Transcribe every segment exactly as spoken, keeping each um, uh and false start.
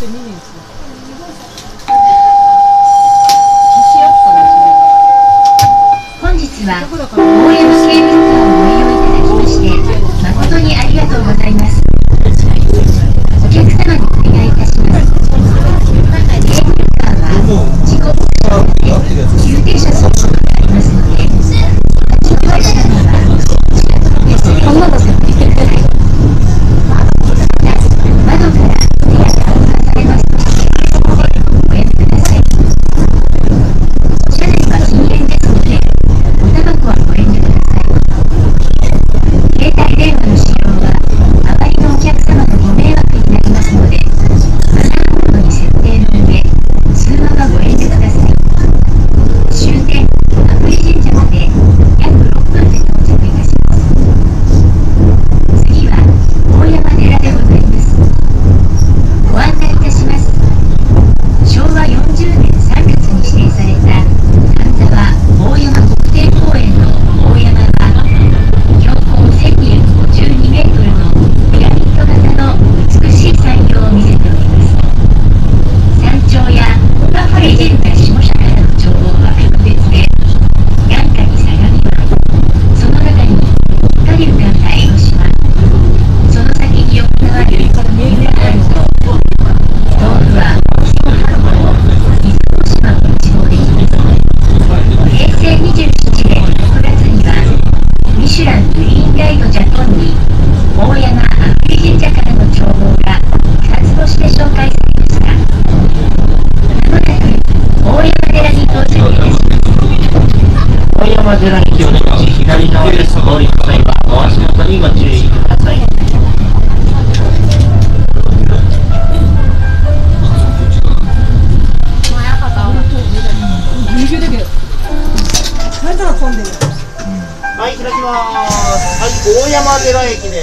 本日は大山ケーブルカーをご利用いただきまして誠にありがとうございます。お客様にお願いいたします。ケーブルカーは事故で急停車することがありますので、立ち止まった方は近くの手すりをご確認ください。窓から手や顔がされますので、おやめください。車内は禁煙ですので、おタバコはご遠慮ください。携帯電話の使用は周りのお客様のご迷惑になりますので、マナーモードに設定の上、通話はご遠慮ください。終点阿久利神社まで約ろっぷんで到着いたします。次は大山寺でございます。ご案内いたします。しょうわよんじゅうねんさんがつに指定された丹沢大山国定公園の大山は、標高せんにひゃくごじゅうにメートルのピラミッド型の美しい山容を見せております。山頂や阿久利神社下社からの眺望は格別で、眼下に相模湾、その中にぽっかり浮かんだ江ノ島、その先に横たわる三浦半島、遠くはその半島、伊豆大島を一望できます。へいせいにじゅうななねんろくがつにはミシュラングリーンガイドジャポンに大山阿久利神社からの眺望がふたつ星で紹介されました。まもなく大山寺に到着いたします。 大山寺にお出口左側ですお降りの際はお足元にご注意ください。はい、開きます。はい、大山寺駅です。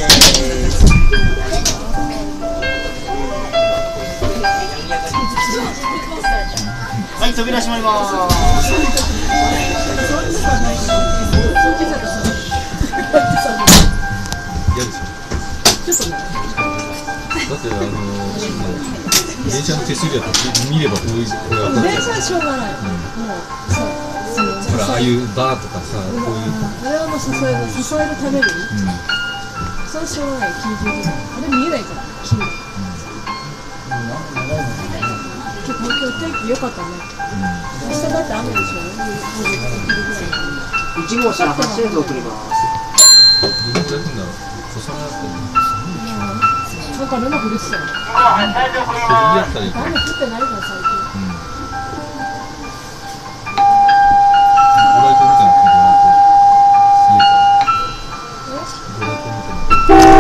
はい、扉閉まります。 嫌でしょ。だってあの電車の手すりだと見ればこういうこれ分かる。電車はしょうがない。もうそう。ほらああいうバーとかさ、こういう。 あれはもう支える支えるために。それはしょうがない。緊急事態。あれ見えないから。綺麗。今日東京天気良かったね。明日だって雨でしょ。 いち号車発車図送ります。 どうやってやるんだろう。小雨だったり。 なんかルナ降るっすよ。 やったらいいか。 雨降ってないから最近。 ご来光みたいな感じでご来光みたい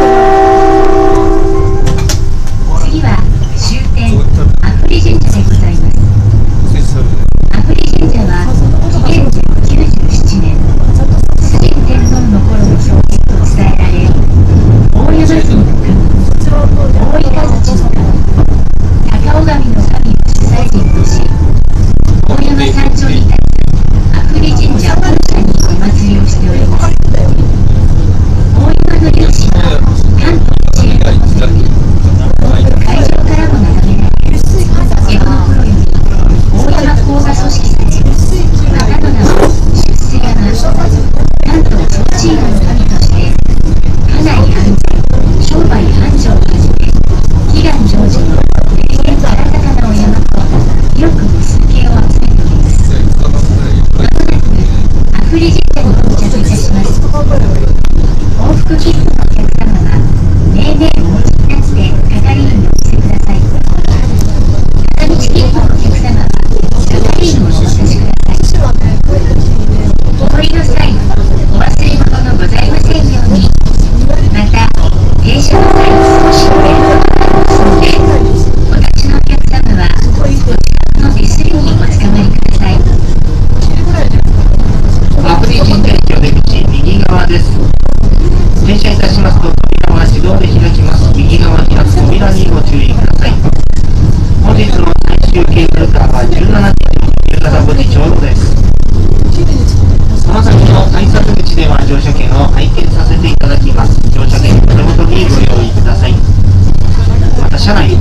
な。 次は終点阿久利神社でございます。阿久利神社は紀元前きゅうじゅうななねん、崇神天皇の頃の創建と伝えられ、大山神の神、大碇の神、高尾神の神を祀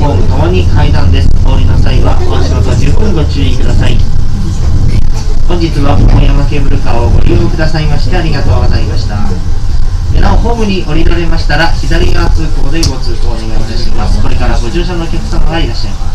ホームともに階段です。お降りの際はお足元十分ご注意ください。本日は大山ケーブルカーをご利用くださいましてありがとうございました。なおホームに降りられましたら左側通行でご通行お願いいたします。これからご乗車のお客様がいらっしゃいます。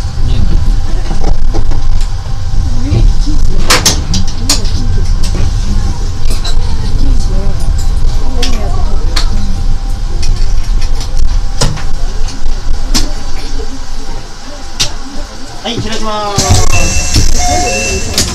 はい、開きます。